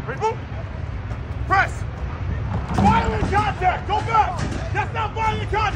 Ready, move. Press. Violent contact. Go back. That's not violent contact.